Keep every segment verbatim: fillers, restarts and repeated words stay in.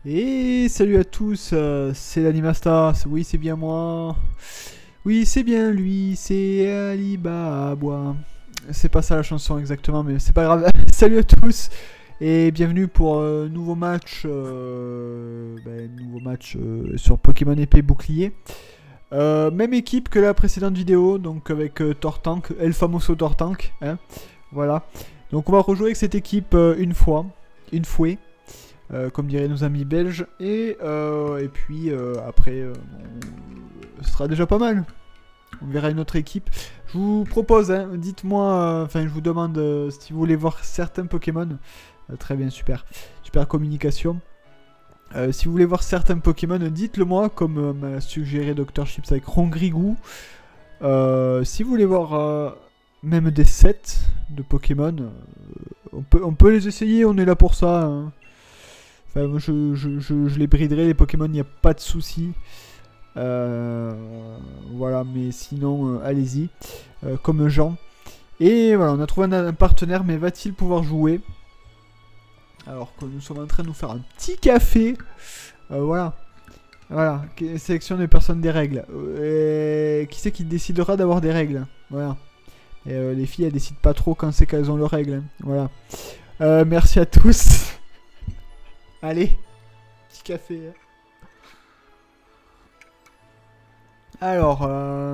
Et salut à tous, euh, c'est l'Animasta, oui c'est bien moi, oui c'est bien lui, c'est Alibaba. C'est pas ça la chanson exactement, mais c'est pas grave. Salut à tous et bienvenue pour un euh, nouveau match, euh, ben, nouveau match euh, sur Pokémon épée bouclier. Euh, même équipe que la précédente vidéo, donc avec euh, Tortank, El Famoso Tortank, hein, voilà. Donc on va rejouer avec cette équipe euh, une fois, une fouée. Euh, comme diraient nos amis belges, et, euh, et puis euh, après, euh, bon, ce sera déjà pas mal. On verra une autre équipe. Je vous propose, hein, dites-moi, enfin euh, je vous demande euh, si vous voulez voir certains Pokémon. Euh, très bien, super, super communication. Euh, si vous voulez voir certains Pokémon, dites-le moi, comme euh, m'a suggéré docteur Chips avec Rongrigou. Euh, si vous voulez voir euh, même des sets de Pokémon, euh, on, peut, on peut les essayer, on est là pour ça. Hein. Enfin, je, je, je, je les briderai, les Pokémon, il n'y a pas de souci. Euh, voilà, mais sinon, euh, allez-y. Euh, comme Jean. Et voilà, on a trouvé un, un partenaire, mais va-t-il pouvoir jouer? Alors que nous sommes en train de nous faire un petit café. Euh, voilà. Voilà, sélection des personnes des règles. Et qui c'est qui décidera d'avoir des règles? Voilà. Et euh, les filles, elles décident pas trop quand c'est qu'elles ont leurs règles. Hein. Voilà. Euh, merci à tous. Allez, petit café. Alors, euh...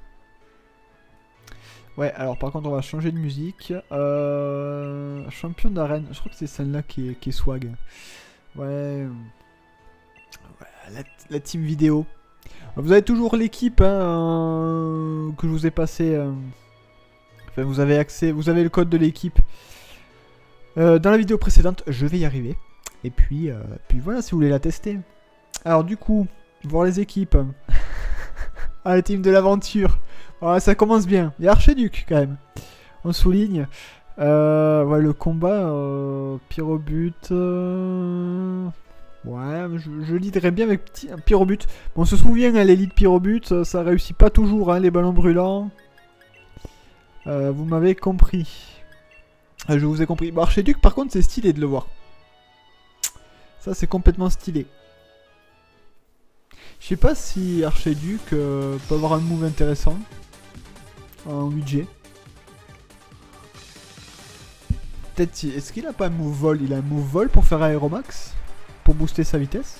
ouais, alors par contre on va changer de musique. Euh... Champion d'arène, je crois que c'est celle-là qui est, qui est swag. Ouais. Ouais, la, la team vidéo. Vous avez toujours l'équipe hein, euh, que je vous ai passé. Euh... Enfin, vous avez accès, vous avez le code de l'équipe. Euh, dans la vidéo précédente, je vais y arriver. Et puis, euh, puis voilà, si vous voulez la tester. Alors du coup, voir les équipes. Ah, la team de l'aventure. Voilà, ça commence bien. Il y a Archiduc quand même. On souligne. Euh, ouais, le combat, euh, Pyrobut. Euh... Ouais, je, je leaderais bien avec petit, un Pyrobut. Bon, on se souvient, hein, l'élite Pyrobut, ça, ça réussit pas toujours, hein, les ballons brûlants. Euh, vous m'avez compris. Euh, je vous ai compris. Bon, Archiduc, par contre, c'est stylé de le voir. Ça, c'est complètement stylé. Je sais pas si Archiduc euh, peut avoir un move intéressant. En huit G. Peut-être si... Est-ce qu'il a pas un move vol? Il a un move vol pour faire Aeromax? Pour booster sa vitesse?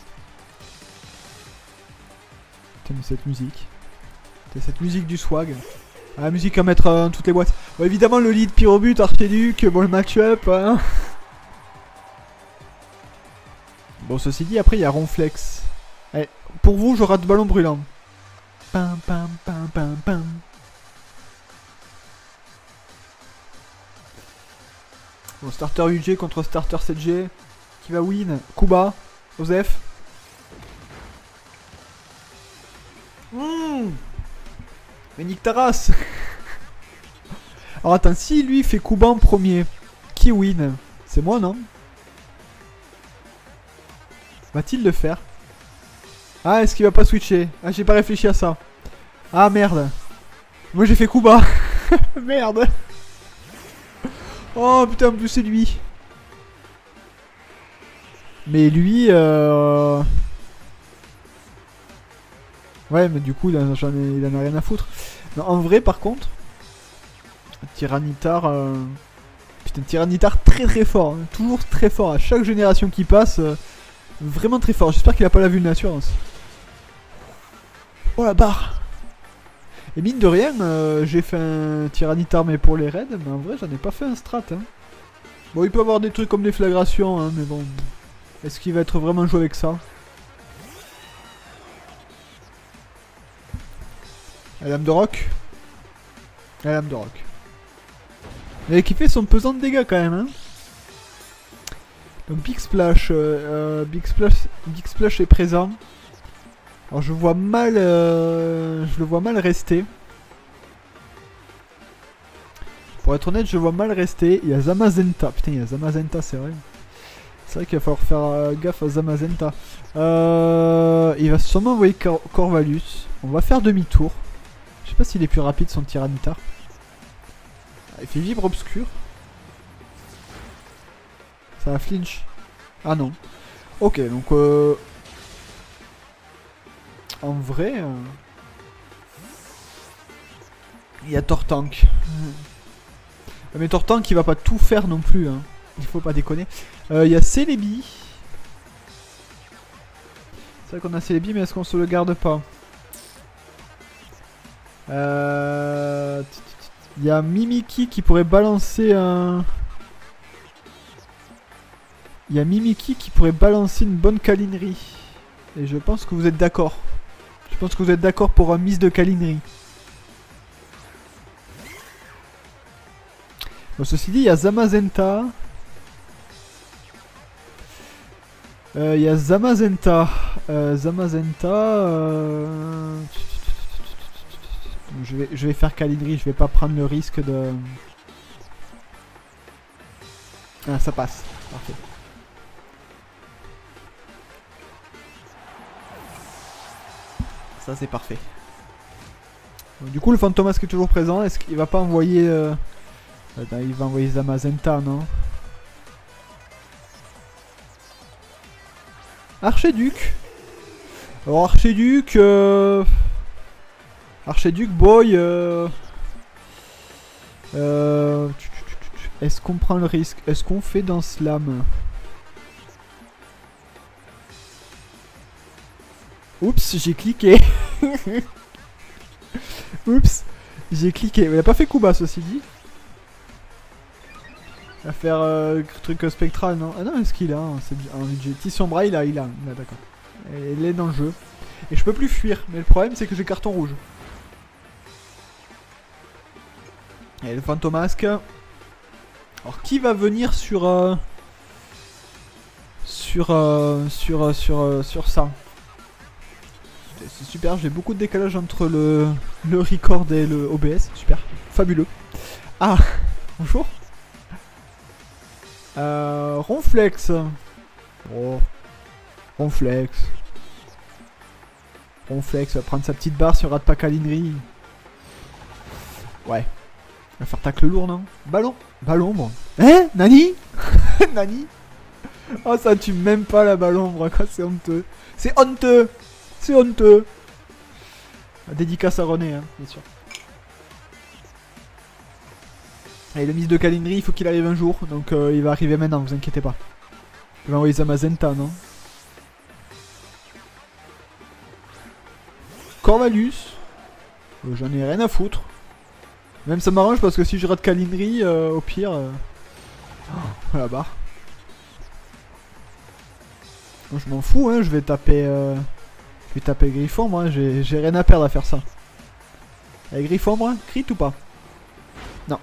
Putain, mais cette musique. Putain, cette musique du swag. Ah, la musique à mettre euh, dans toutes les boîtes. Bon, évidemment, le lead Pyrobut, Archiduc, bon, le match-up. Hein. Bon, ceci dit, après, il y a Ronflex. Allez, pour vous, je rate ballon brûlant. Pam, pam, pam, pam, pam. Bon, starter huit G contre starter sept G. Qui va win? Kuba, Osef. Mmh. Mais nique ta race. Alors attends, si lui fait Kuba en premier, qui win? C'est moi, non? Va-t-il le faire? Ah, est-ce qu'il va pas switcher? Ah, j'ai pas réfléchi à ça. Ah, merde. Moi, j'ai fait Kuba. Merde. Oh, putain, en plus, c'est lui. Mais lui, euh... ouais, mais du coup, il en, ai, il en a rien à foutre. Non, en vrai, par contre... Tyranitar... Euh... Putain, Tyranitar très très fort. Hein. Toujours très fort. À chaque génération qui passe... Euh... Vraiment très fort. J'espère qu'il a pas la vue de l'assurance. Oh la barre. Et mine de rien, euh, j'ai fait un Tyranitar mais pour les raids, mais en vrai j'en ai pas fait un strat. Hein. Bon, il peut avoir des trucs comme des flagrations, hein, mais bon. Est-ce qu'il va être vraiment joué avec ça? La lame de roc. La lame de roc. Mais qui fait son pesant de dégâts quand même. Hein. Donc Big Splash, euh, euh, Big Splash, Big Splash est présent. Alors je vois mal, euh, je le vois mal rester. Pour être honnête, je vois mal rester. Il y a Zamazenta. Putain, il y a Zamazenta, c'est vrai. C'est vrai qu'il va falloir faire euh, gaffe à Zamazenta. Euh, il va sûrement envoyer Cor Corvalus. On va faire demi-tour. Je sais pas s'il est plus rapide son Tyranitar. Ah, il fait vibre obscur. Ça va flinch. Ah non. Ok, donc euh... en vrai, euh... il y a Tortank. Mais Tortank il va pas tout faire non plus, hein. Il faut pas déconner. Euh, il y a Celebi. C'est vrai qu'on a Celebi, mais est-ce qu'on se le garde pas? Euh... Il y a Mimiki qui pourrait balancer un... Il y a Mimiki qui pourrait balancer une bonne câlinerie. Et je pense que vous êtes d'accord. Je pense que vous êtes d'accord pour un mise de câlinerie. Bon, ceci dit, il y a Zamazenta. Euh, Il y a Zamazenta. Euh, Zamazenta. Euh... Je vais, je vais faire câlinerie, je vais pas prendre le risque de... Ah, ça passe. Parfait. Ça, c'est parfait. Du coup, le Fantomasque est toujours présent. Est-ce qu'il va pas envoyer... Euh... Attends, il va envoyer Zamazenta, non? Archiduc. Alors, Archiduc... Euh... Archiduc, boy... Euh... Euh... Est-ce qu'on prend le risque? Est-ce qu'on fait dans Slam? Oups, j'ai cliqué. Oups, j'ai cliqué. Il a pas fait coup bas, ceci dit. Il va faire euh, truc spectral, non? Ah non, est-ce qu'il a hein, c'est un budget. Tisson bras, il a, il a. Il a d'accord. Il est dans le jeu. Et je peux plus fuir. Mais le problème, c'est que j'ai carton rouge. Et le Fantomasque. Alors, qui va venir sur... Euh, sur, euh, sur, euh, sur, euh, sur ça? C'est super, j'ai beaucoup de décalage entre le, le record et le O B S. Super, fabuleux. Ah, bonjour. Euh, Ronflex. Oh. Ronflex. Ronflex va prendre sa petite barre si on rate pas câlinerie. Ouais. Il va faire tacle lourd, non? Ballon. Ballon, bon. Hein? Nani? Nani? Oh, ça tue même pas la ballon, quoi. C'est honteux. C'est honteux. C'est honteux. Dédicace à René, hein, bien sûr. Et le mise de câlinerie, il faut qu'il arrive un jour. Donc euh, il va arriver maintenant, vous inquiétez pas. Il va envoyer Zamazenta, non? Corvalus. Euh, J'en ai rien à foutre. Même ça m'arrange parce que si je rate câlinerie, euh, au pire... Euh... Oh, la barre. Bon, je m'en fous, hein, je vais taper... Euh... Je vais taper Griffombre, hein. J'ai rien à perdre à faire ça. Avec Griffombre, hein, crit ou pas? Non.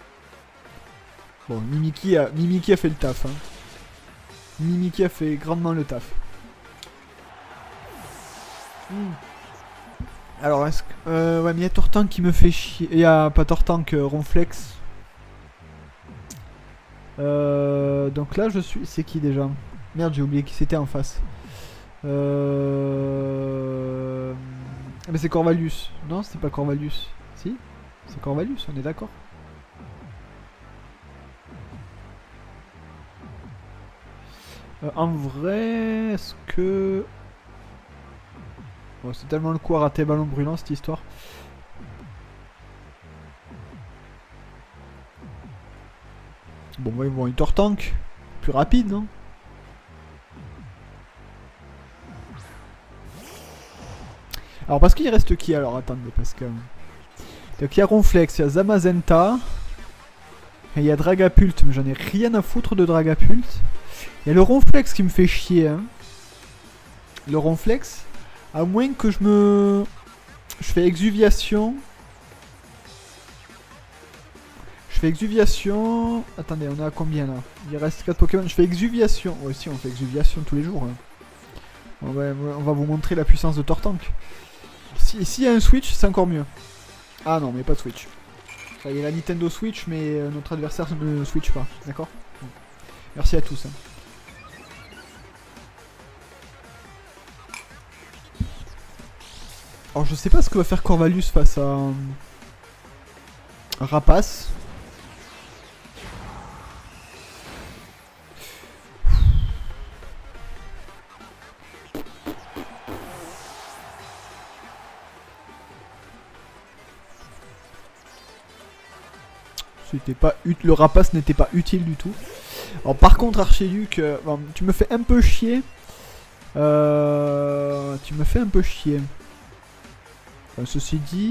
Bon, Mimiki a, Mimiki a fait le taf. Hein. Mimiki a fait grandement le taf. Hmm. Alors, est-ce que... Euh, ouais, mais il y a Tortank qui me fait chier. Il y a pas Tortank, euh, Ronflex. Euh, donc là, je suis... C'est qui déjà? Merde, j'ai oublié qui c'était en face. Euh... Ah mais c'est Corvalus. Non, c'est pas Corvalus. Si? C'est Corvalus, on est d'accord. Euh, en vrai, est-ce que... Oh, c'est tellement le coup à rater ballon brûlant cette histoire. Bon, ouais, bon, une Tortank. Plus rapide, non? Alors parce qu'il reste qui alors? Attendez, parce que... Donc il y a Ronflex, il y a Zamazenta. Et il y a Dragapult, mais j'en ai rien à foutre de Dragapult. Il y a le Ronflex qui me fait chier. Hein. Le Ronflex, à moins que je me... Je fais exuviation. Je fais exuviation... Attendez, on est à combien là? Il reste quatre Pokémon. Je fais exuviation. Ouais, si, on fait exuviation tous les jours. Hein. On, va, on va vous montrer la puissance de Tortank. Si, s'il y a un Switch, c'est encore mieux. Ah non, mais pas de Switch. Il y a la Nintendo Switch, mais euh, notre adversaire ne Switch pas. D'accord? Merci à tous. Hein. Alors, je sais pas ce que va faire Corvalus face à... Euh, Rapace. était pas le rapace n'était pas utile du tout. Alors par contre Archiduc, euh, bon, tu me fais un peu chier. Euh, tu me fais un peu chier. Enfin, ceci dit,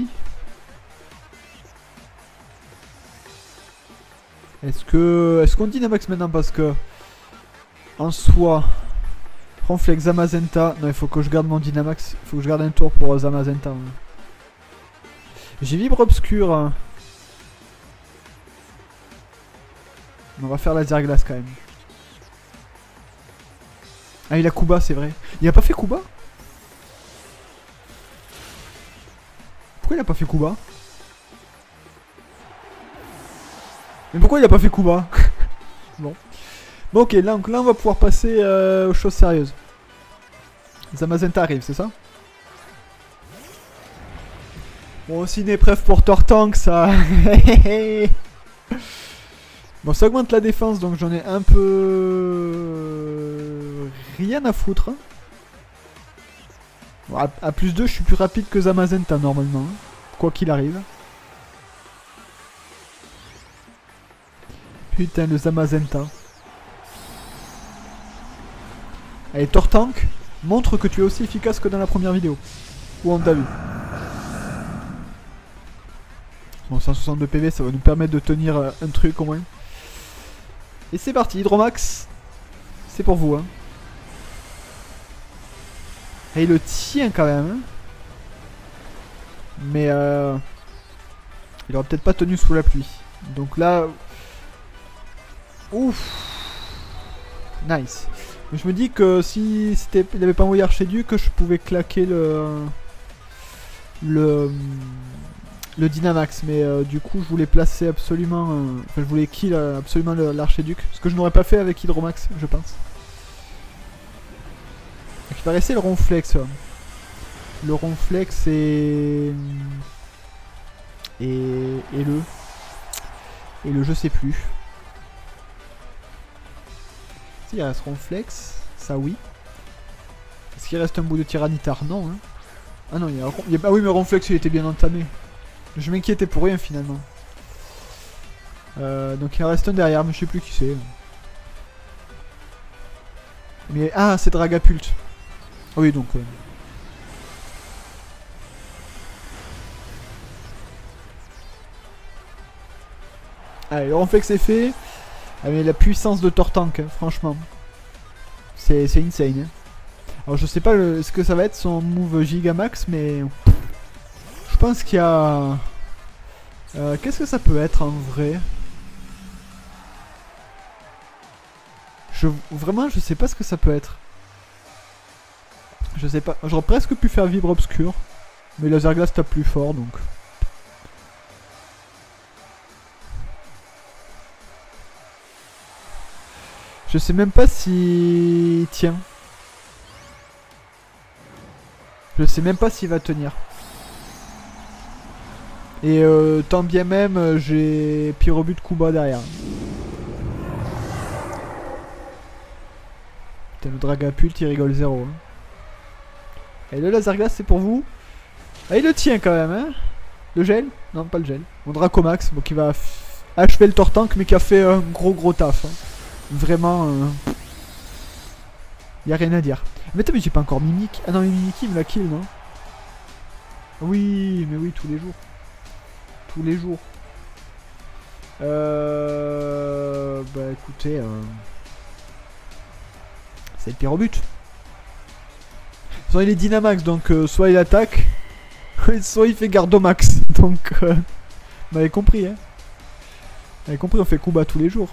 est-ce que est-ce qu'on Dynamax maintenant parce que en soi, Ronflex, Zamazenta. Non, il faut que je garde mon Dynamax. Il faut que je garde un tour pour euh, Zamazenta. Hein. J'ai Vibre Obscur. Hein. On va faire Laser Glace quand même. Ah, il a Kuba, c'est vrai. Il a pas fait Kuba? Pourquoi il a pas fait Kuba? Mais pourquoi il a pas fait Kuba? Bon. Bon, ok, là, donc, là on va pouvoir passer euh, aux choses sérieuses. Zamazenta arrive, c'est ça? Bon, aussi une épreuve pour Tortank, ça. Bon, ça augmente la défense, donc j'en ai un peu... rien à foutre. Bon, à, à plus deux, je suis plus rapide que Zamazenta, normalement. Hein, quoi qu'il arrive. Putain, le Zamazenta. Allez, Tortank, montre que tu es aussi efficace que dans la première vidéo. Où on t'a vu. Bon, cent soixante-deux P V, ça va nous permettre de tenir euh, un truc au moins. Et c'est parti, Hydromax. C'est pour vous, hein. Et il le tient quand même. Hein. Mais euh, il aura peut-être pas tenu sous la pluie. Donc là... Ouf. Nice. Mais je me dis que si il n'avait pas envoyé Archiduc, je pouvais claquer le... Le... Le Dynamax, mais euh, du coup je voulais placer absolument, euh, enfin je voulais kill euh, absolument l'Archiduc, ce que je n'aurais pas fait avec Hydromax, je pense. Donc il va rester le Ronflex. Ouais. Le Ronflex et... et... et le... Et le je sais plus. Si, il reste Ronflex, ça oui. Est-ce qu'il reste un bout de Tyranitar? Non, hein. Ah non, il y a... il y a... Ah oui, mais Ronflex il était bien entamé. Je m'inquiétais pour rien finalement. Euh, donc il en reste un derrière, mais je sais plus qui c'est. Mais ah, c'est Dragapult. Ah oui, donc. Euh... Allez, le Ronflex est fait. Ah, mais la puissance de Tortank, hein, franchement. C'est insane. Hein. Alors je sais pas le, ce que ça va être son move Gigamax, mais. Je pense qu'il y a... Euh, Qu'est-ce que ça peut être en vrai? je... Vraiment, je sais pas ce que ça peut être. Je sais pas. J'aurais presque pu faire Vibre Obscur. Mais Laser Glace tape plus fort, donc... Je sais même pas si... Tiens. Je sais même pas s'il va tenir. Et euh, tant bien même, j'ai Pyrobut Kuba derrière. Putain, le Dragapult, il rigole zéro. Hein. Et le Laser Glace, c'est pour vous. Ah, il le tient quand même, hein. Le gel? Non, pas le gel. Mon Dracomax, bon, qui va achever le Tortank, mais qui a fait un gros gros taf. Hein. Vraiment... Euh... Y a rien à dire. Mais attends, mais j'ai pas encore Mimic. Ah non, mais Mimiki, il me la kill, non? Oui, mais oui, tous les jours. Tous les jours. Euh... Bah écoutez... Euh... C'est le Pyrobut. De toute façon, il est Dynamax, donc euh, soit il attaque, soit il fait Gardomax. Donc, euh... vous m'avez compris, hein. Vous avez compris, on fait Kuba tous les jours.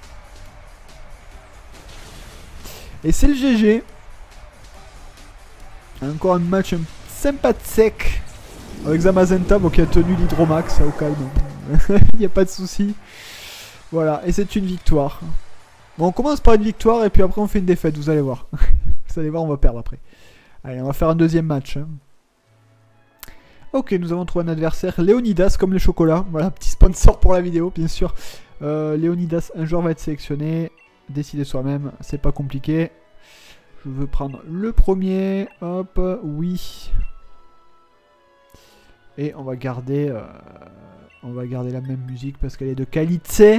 Et c'est le G G. Encore un match un sympa de sec. Avec Zamazenta, bon, qui a tenu l'Hydromax au calme. Il n'y a pas de souci. Voilà, et c'est une victoire. Bon, on commence par une victoire et puis après on fait une défaite, vous allez voir. Vous allez voir, on va perdre après. Allez, on va faire un deuxième match. Hein. Ok, nous avons trouvé un adversaire. Léonidas, comme les chocolats. Voilà, petit sponsor pour la vidéo, bien sûr. Euh, Léonidas, un joueur va être sélectionné. Décidez soi-même, c'est pas compliqué. Je veux prendre le premier. Hop, oui. Et on va garder... Euh, on va garder la même musique parce qu'elle est de qualité.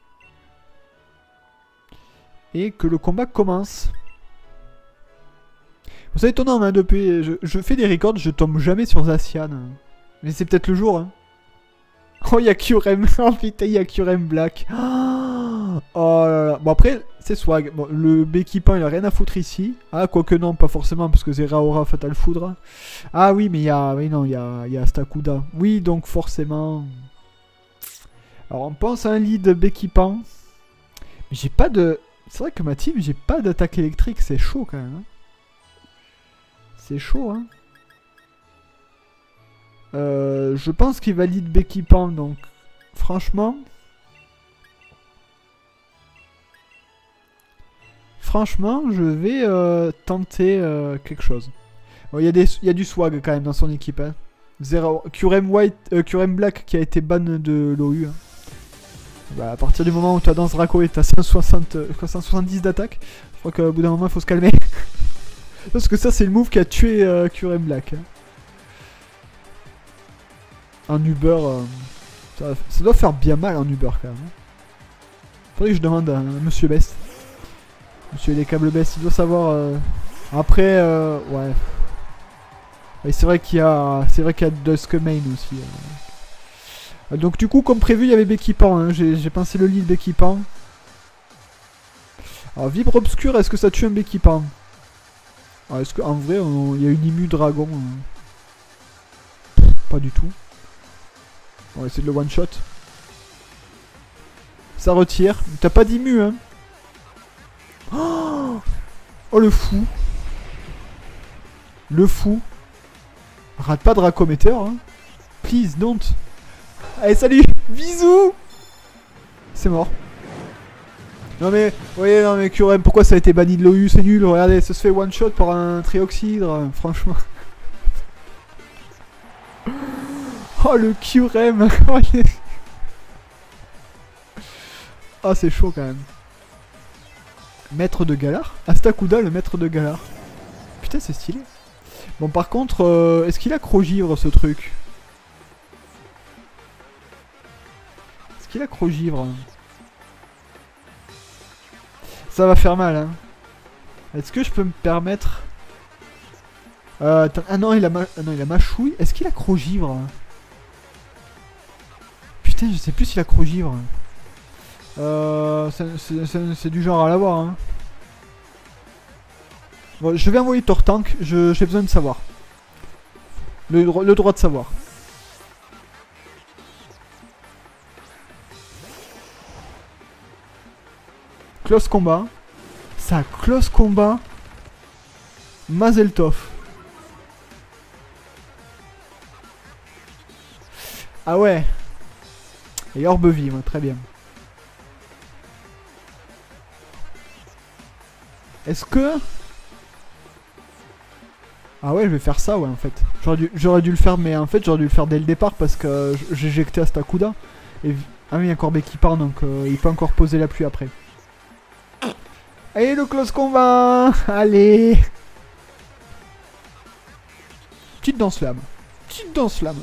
Et que le combat commence. C'est étonnant, hein, depuis... Je, je fais des records, je tombe jamais sur Zacian. Mais c'est peut-être le jour, hein. Oh, il y a Kyurem. Oh putain, il y a Kyurem Black. Oh là là. Bon, après, c'est swag. Bon, le Bekipan, il a rien à foutre ici. Ah, quoique non, pas forcément, parce que c'est Raora Fatal Foudre. Ah oui, mais il y a... Oui, non, il y a, il y a Stakuda. Oui, donc forcément... Alors, on pense à un lead Bekipan. Mais j'ai pas de... C'est vrai que ma team, j'ai pas d'attaque électrique. C'est chaud, quand même. Hein. C'est chaud, hein. Euh, je pense qu'il valide Bekipan, donc... Franchement... Franchement, je vais euh, tenter euh, quelque chose. Bon, il y, y a du swag quand même dans son équipe. Hein. Zero... Kyurem White, euh, Kyurem Black qui a été ban de l'O U. Hein. Bah, à partir du moment où tu as Danse Draco et tu as cent soixante-dix d'attaque, je crois qu'au bout d'un moment il faut se calmer. Parce que ça c'est le move qui a tué euh, Kyurem Black. Hein. Un Uber, euh, ça, ça doit faire bien mal en Uber quand même. Hein. Faudrait que je demande à, à Monsieur Best. Monsieur les câbles Best, il doit savoir. Euh... Après, euh... ouais. Et c'est vrai qu'il y a, c'est vrai qu'il y a Duskmane aussi. Euh... Donc du coup, comme prévu, il y avait Bekipan. Hein. J'ai pensé le lead Bekipan. Alors Vibre Obscur, est-ce que ça tue un Bekipan? Est-ce qu'en vrai, il y a une Imu Dragon? Hein. Pas du tout. On va essayer de le one shot. Ça retire. T'as pas d'Imu, hein? Oh, oh le fou. Le fou. Rate pas Dracometer, hein. Please, don't. Allez, salut. Bisous. C'est mort. Non mais, vous voyez, non mais Kyurem, pourquoi ça a été banni de l'O U? C'est nul. Regardez, ça se fait one shot par un Trioxydre. Franchement. Oh le Kyurem. Oh, c'est chaud quand même. Maître de Galar. Astakuda, le maître de Galar. Putain, c'est stylé. Bon, par contre, euh, est-ce qu'il a Crogivre, ce truc? Est-ce qu'il a Crogivre? Ça va faire mal, hein. Est-ce que je peux me permettre... Euh, ah non, il a, ma... ah non, il a Machouille. Est-ce qu'il a Crogivre? Putain, je sais plus s'il a Crogivre. Euh, c'est du genre à l'avoir, hein. Bon, je vais envoyer Tortank, j'ai besoin de savoir. Le, le droit de savoir. Close combat. Ça, close combat. Mazeltov. Ah ouais. Et Orbe-Vie, ouais, très bien. Est-ce que... Ah ouais, je vais faire ça, ouais, en fait. J'aurais dû, dû le faire, mais en fait, j'aurais dû le faire dès le départ parce que j'ai éjecté Astakuda. Et... Ah oui, il y a encore Becky part, donc euh, il peut encore poser la pluie après. Allez, le close combat. Allez. Petite danse lame. Petite danse lame.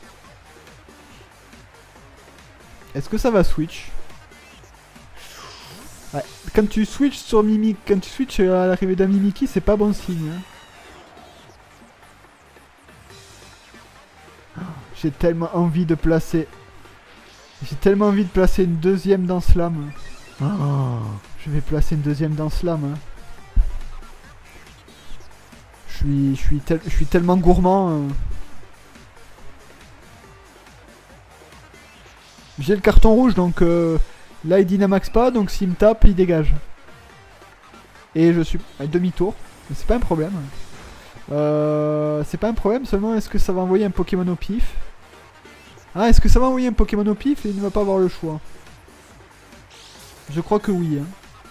Est-ce que ça va switch? Ouais. Quand tu switches sur Mimic, quand tu switches à l'arrivée d'un Mimiki, c'est pas bon signe. Hein. J'ai tellement envie de placer... J'ai tellement envie de placer une deuxième dans Slam. Oh, je vais placer une deuxième dans Slam. Hein. Je suis, je suis, tel, je suis tellement gourmand. Hein. J'ai le carton rouge, donc euh, là il dynamaxe pas, donc s'il me tape, il dégage. Et je suis à demi-tour, mais c'est pas un problème. Euh, c'est pas un problème, seulement est-ce que ça va envoyer un Pokémon au pif? Ah, est-ce que ça va envoyer un Pokémon au pif et il ne va pas avoir le choix? Je crois que oui. Hein.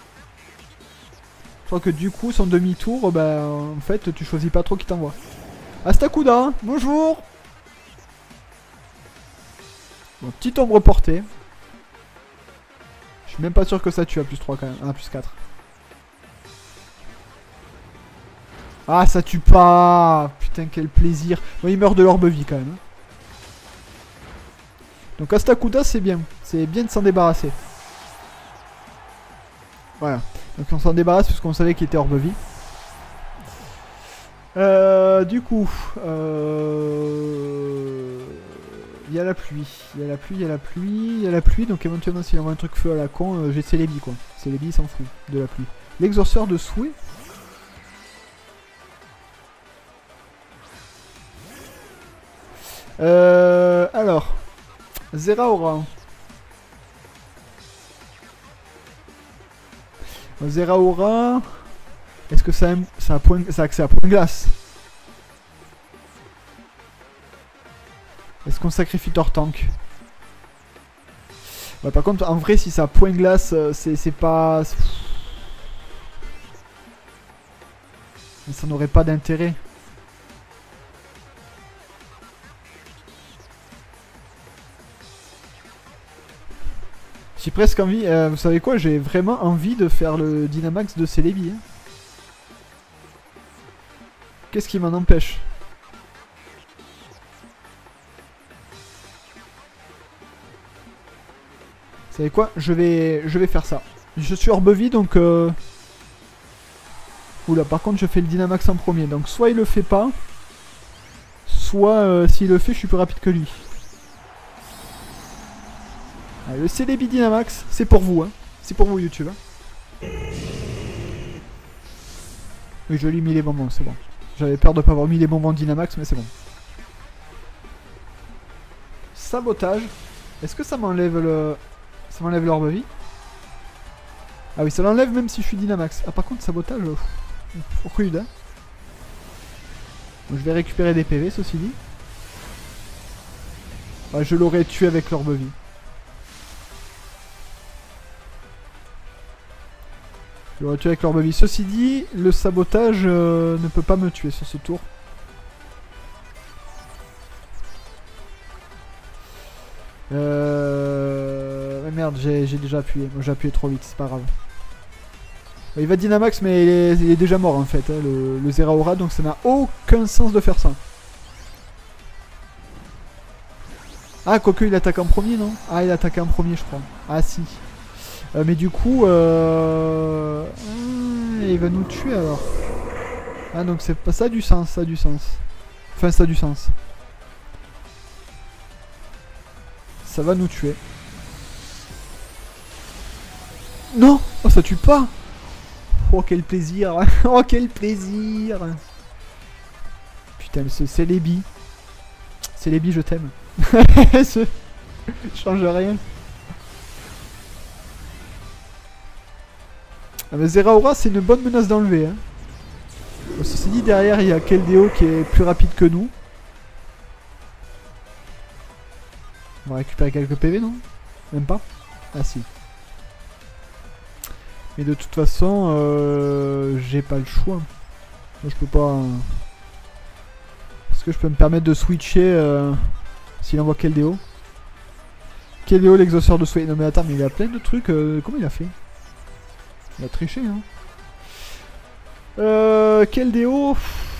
Je crois que du coup, son demi-tour, bah, en fait, tu choisis pas trop qui t'envoie. Astakuda, bonjour. Bon, petite ombre portée. Je suis même pas sûr que ça tue à plus trois quand même. Ah, plus quatre. Ah, ça tue pas. Putain, quel plaisir. Bon, il meurt de l'orbe-vie quand même. Donc Astakuta c'est bien. C'est bien de s'en débarrasser. Voilà. Donc on s'en débarrasse puisqu'on savait qu'il était hors de vie. Euh, du coup, euh... il y a la pluie, il y a la pluie, il y a la pluie, il y a la pluie, donc éventuellement s'il envoie un truc feu à la con, euh, j'ai Celebi quoi. Celebi il s'en fout de la pluie. L'exorceur de souhait. Euh, alors, Zeraora. Zeraora. Est-ce que ça a, ça, a point, ça a accès à point glace? Est-ce qu'on sacrifie Tortank? Ouais, par contre, en vrai, si ça a point glace, c'est pas... Mais ça n'aurait pas d'intérêt. J'ai presque envie... Euh, vous savez quoi? J'ai vraiment envie de faire le Dynamax de Celebi. Hein. Qu'est-ce qui m'en empêche? Vous savez quoi? Je vais, je vais faire ça. Je suis hors bevy donc... Euh... Oula, par contre je fais le Dynamax en premier. Donc soit il le fait pas, soit euh, s'il le fait je suis plus rapide que lui. Allez, le Celebi Dynamax, c'est pour vous. Hein. C'est pour vous YouTube. Hein. Oui, je lui ai mis les bonbons, c'est bon. J'avais peur de pas avoir mis les bonbons Dynamax, mais c'est bon. Sabotage. Est-ce que ça m'enlève le... Ça m'enlève l'orbe vie? Ah oui, ça l'enlève même si je suis Dynamax. Ah par contre, sabotage, euh, rude. Hein. Donc, je vais récupérer des P V, ceci dit. Ouais, je l'aurais tué avec l'orbe vie. Je l'aurais tué avec l'orbe vie. Ceci dit, le sabotage euh, ne peut pas me tuer sur ce tour. Euh... Mais merde, j'ai déjà appuyé. Moi j'ai appuyé trop vite, c'est pas grave. Il va Dynamax, mais il est, il est déjà mort en fait, hein, le, le Zeraora, donc ça n'a aucun sens de faire ça. Ah, quoique il attaque en premier, non? Ah, il attaque en premier, je crois. Ah, si. Euh, mais du coup, euh... ah, il va nous tuer alors. Ah, donc c'est pas ça a du sens, ça a du sens. Enfin, ça a du sens. Ça va nous tuer. Non! Oh, ça tue pas! Oh, quel plaisir! Oh, quel plaisir! Putain, mais c'est Celebi. Celebi, je t'aime. Je change rien. Ah, mais Zeraora, c'est une bonne menace d'enlever. Hein. Bon, ceci dit, derrière, il y a Keldeo qui est plus rapide que nous. On va récupérer quelques P V, non? Même pas? Ah si. Mais de toute façon, euh, j'ai pas le choix. Moi, je peux pas... Est-ce que je peux me permettre de switcher euh, s'il envoie Keldeo? Keldeo, l'exhausteur de souhait. Non mais attends, mais il a plein de trucs. Euh, comment il a fait? Il a triché, hein. Euh, Keldeo...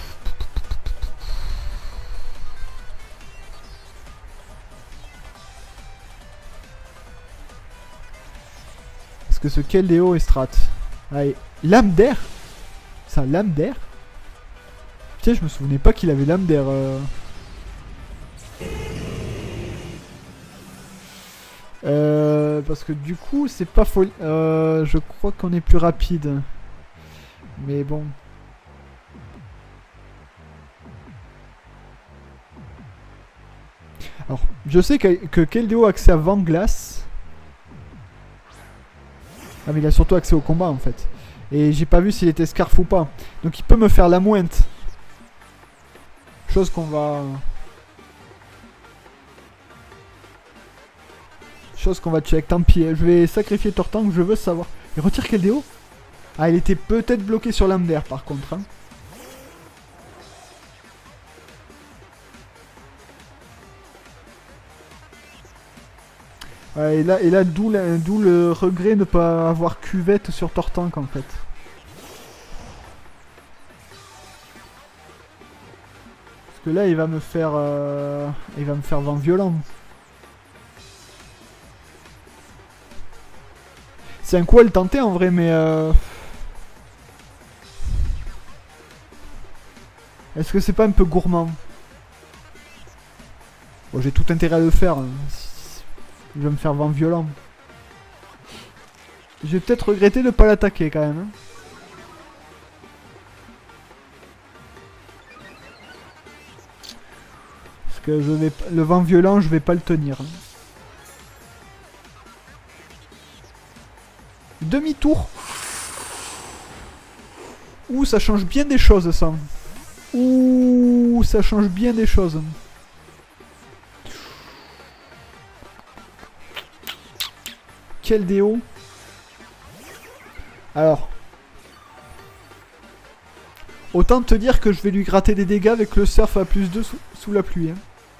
Est-ce que ce Keldeo est strat? Allez, lame d'air? C'est un lame d'air? Putain, je me souvenais pas qu'il avait lame d'air. Euh... Euh, parce que du coup, c'est pas folie. Euh, je crois qu'on est plus rapide. Mais bon. Alors, je sais que, que Keldeo a accès à vent glace. Ah mais il a surtout accès au combat en fait. Et j'ai pas vu s'il était scarf ou pas. Donc il peut me faire la mointe. Chose qu'on va... Chose qu'on va check. Tant pis, je vais sacrifier Tortank, je veux savoir. Il retire Keldeo? Ah, il était peut-être bloqué sur l'âme d'air par contre. Hein. Ouais, et là, et là d'où le regret de ne pas avoir cuvette sur Tortank en fait. Parce que là il va me faire... Euh, il va me faire vent violent. C'est un coup à le tenter en vrai, mais... Euh... Est-ce que c'est pas un peu gourmand? Bon, j'ai tout intérêt à le faire. Hein. Il va me faire vent violent. Je vais peut-être regretter de ne pas l'attaquer quand même. Hein. Parce que je vais... le vent violent, je vais pas le tenir. Hein. Demi-tour. Ouh, ça change bien des choses, ça. Ouh, ça change bien des choses. Quel déo. Alors. Autant te dire que je vais lui gratter des dégâts avec le surf à plus deux sous, sous la pluie. Hein.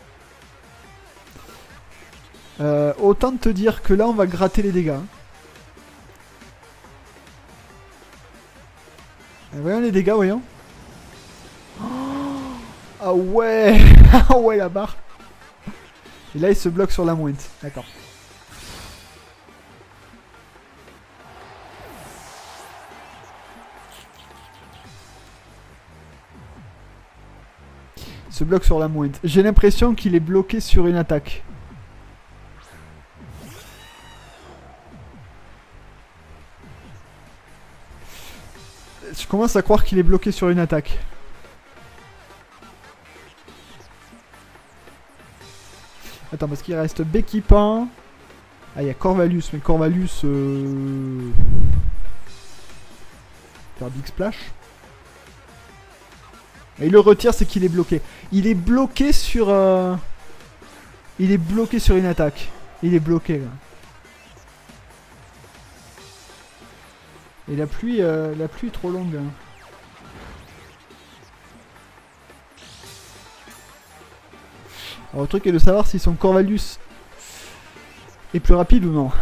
Euh, autant te dire que là, on va gratter les dégâts. Hein. Et voyons les dégâts, voyons. Oh, ah ouais. Ah ouais, la barre. Et là, il se bloque sur la mointe. D'accord. Il se bloque sur la mointe. J'ai l'impression qu'il est bloqué sur une attaque. Je commence à croire qu'il est bloqué sur une attaque. Attends, parce qu'il reste Béquipan. Ah, il y a Corvalus, mais Corvalus... Euh... Faire Big Splash. Et il le retire, c'est qu'il est bloqué. Il est bloqué sur... Euh... Il est bloqué sur une attaque. Il est bloqué, là. Et la pluie, euh, la pluie est trop longue. Hein. Alors le truc est de savoir si son Corvalus est plus rapide ou non.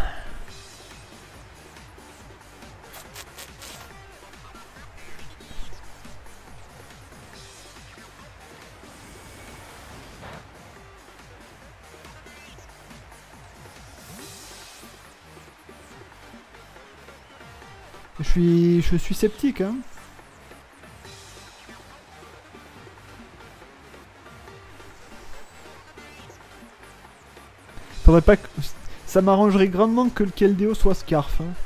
Je suis, je suis sceptique, hein. Faudrait pas que... Ça m'arrangerait grandement que le Keldeo soit Scarf. Hein.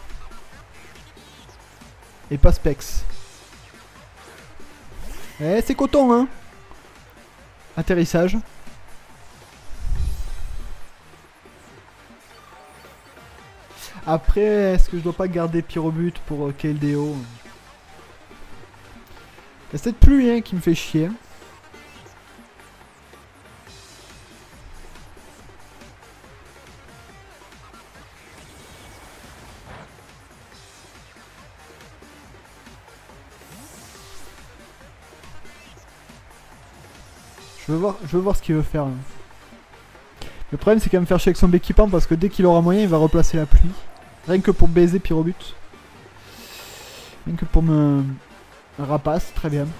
Et pas Specs. Eh, c'est coton, hein. Atterrissage. Après, est-ce que je dois pas garder Pyrobut pour euh, Keldeo? Il y a cette pluie hein, qui me fait chier. Hein. Je veux voir, je veux voir ce qu'il veut faire. Hein. Le problème c'est qu'il va me faire chier avec son équipement parce que dès qu'il aura moyen il va replacer la pluie. Rien que pour baiser Pyrobut. Rien que pour me... Rapace, très bien.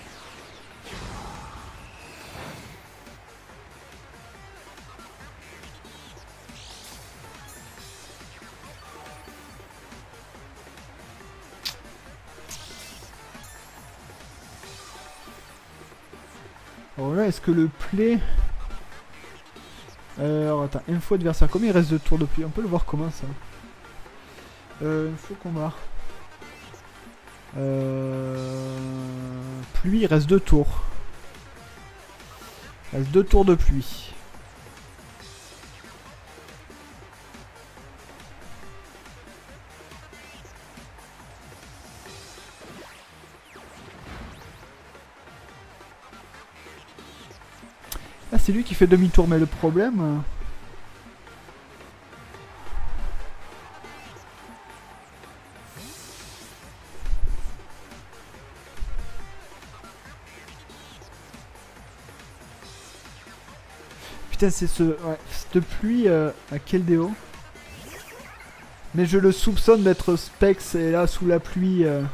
Alors là, est-ce que le play... Euh, alors attends, info adversaire, combien il reste de tours de pluie? On peut le voir comment ça? Euh, info combat. Euh... Pluie, il reste deux tours. Il reste deux tours de pluie. Ah, c'est lui qui fait demi-tour, mais le problème... Putain, c'est ce... Ouais, cette pluie euh, à Keldeo. Mais je le soupçonne d'être Specs et là, sous la pluie... Euh...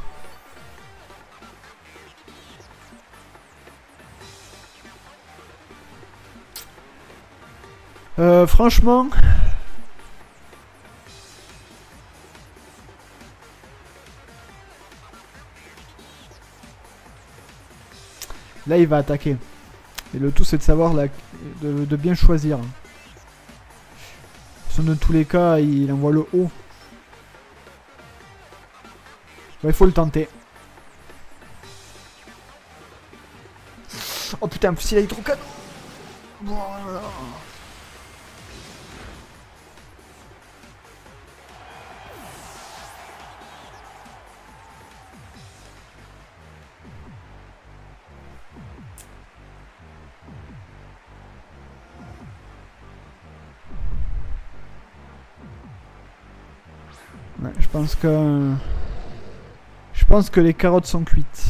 Euh, franchement... Là, il va attaquer. Et le tout, c'est de savoir la... de, de bien choisir. Sinon, dans tous les cas, il envoie le haut. Bon, il faut le tenter. Oh putain, en plus il a hydrocanon. Voilà. Ouais, je pense que... Je pense que les carottes sont cuites.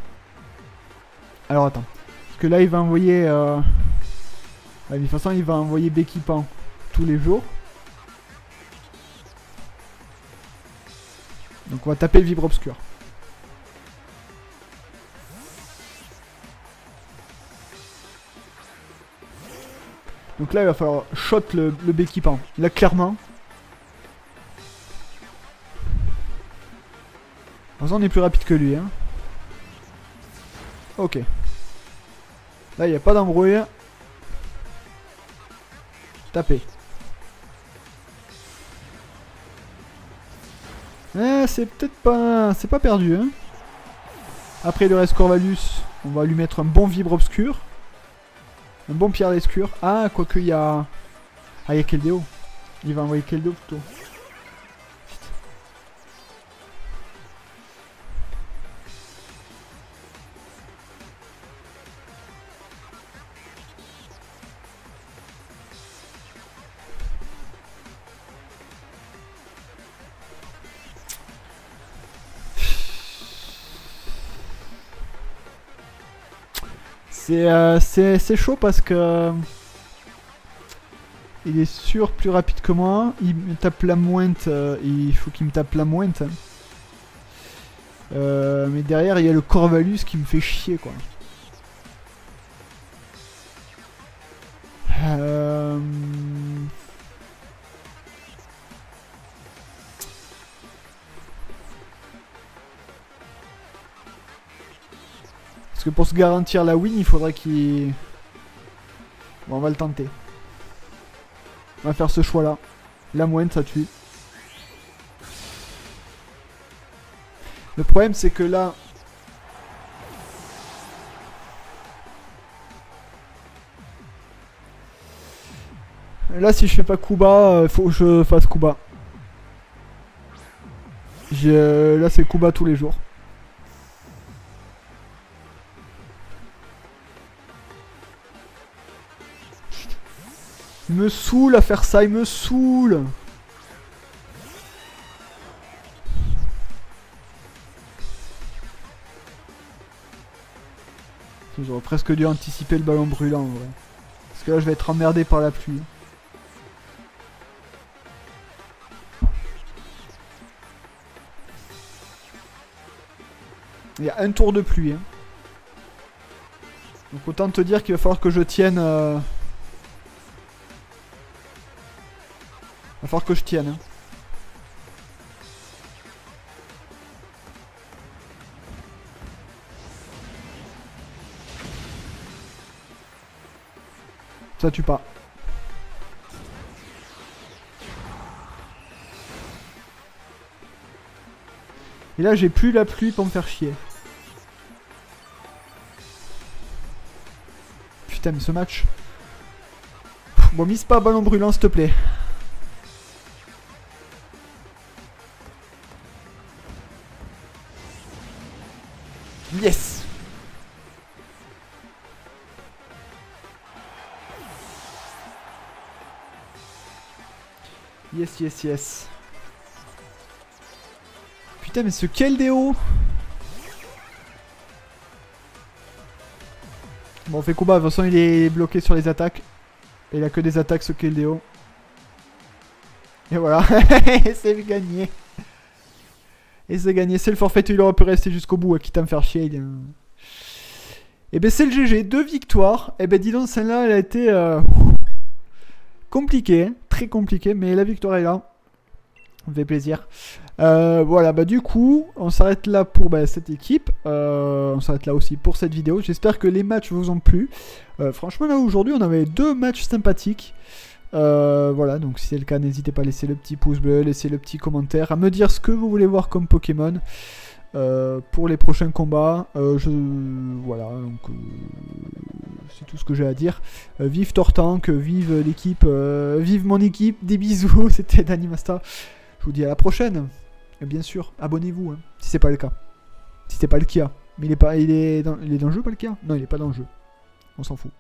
Alors attends. Parce que là il va envoyer... Euh... Ouais, de toute façon il va envoyer Becky Pan tous les jours. Donc on va taper le vibre obscur. Donc là il va falloir shot le, le Becky Pan. Là clairement. De toute façon, on est plus rapide que lui. Hein. Ok. Là, il n'y a pas d'embrouille. Taper. Eh, c'est peut-être pas... C'est pas perdu. Hein. Après, il reste Corvalus. On va lui mettre un bon vibre obscur. Un bon pierre d'escure. Ah, quoique il y a... Ah, il y a Keldeo. Il va envoyer Keldeo plutôt. C'est euh, chaud parce que euh, il est sûr plus rapide que moi. Il me tape la mointe. Euh, il faut qu'il me tape la mointe. Euh, mais derrière il y a le Corvalus qui me fait chier quoi. Euh... Parce que pour se garantir la win, il faudrait qu'il... Bon, on va le tenter. On va faire ce choix-là. La moine, ça tue. Le problème, c'est que là... Là, si je fais pas coup bas, il faut que je fasse coup bas. Là, c'est coup bas tous les jours. Il me saoule à faire ça, il me saoule. J'aurais presque dû anticiper le ballon brûlant en vrai. Parce que là je vais être emmerdé par la pluie. Il y a un tour de pluie. Hein. Donc autant te dire qu'il va falloir que je tienne... Euh... Il va falloir que je tienne. Hein. Ça tue pas. Et là j'ai plus la pluie pour me faire chier. Putain mais ce match. Bon mise pas ballon brûlant s'il te plaît. Yes. Yes, yes, yes. Putain, mais ce Keldeo. Bon, on fait combat. De toute façon, il est bloqué sur les attaques. Et il a que des attaques, ce Keldeo. Et voilà. C'est gagné. Et c'est gagné. C'est le forfait. Il aurait pu rester jusqu'au bout, quitte à me faire chier. Il... Et ben, c'est le G G. Deux victoires. Et ben, dis donc, celle-là, elle a été... Euh... compliquée. Hein. Très compliquée. Mais la victoire est là. Ça me fait plaisir. Euh, voilà, bah du coup, on s'arrête là pour bah, cette équipe. Euh, on s'arrête là aussi pour cette vidéo. J'espère que les matchs vous ont plu. Euh, franchement, là aujourd'hui, on avait deux matchs sympathiques. Euh, voilà, donc si c'est le cas, n'hésitez pas à laisser le petit pouce bleu, laisser le petit commentaire, à me dire ce que vous voulez voir comme Pokémon euh, pour les prochains combats. Euh, je, voilà, donc euh, c'est tout ce que j'ai à dire. Euh, vive Tortank, vive l'équipe, euh, vive mon équipe, des bisous. C'était Danimasta. Je vous dis à la prochaine. Et bien sûr, abonnez-vous hein, si c'est pas le cas. Si c'est pas le Kia. Mais il est pas, il est dans, il est dans le jeu, pas le Kia? Non, il est pas dans le jeu. On s'en fout.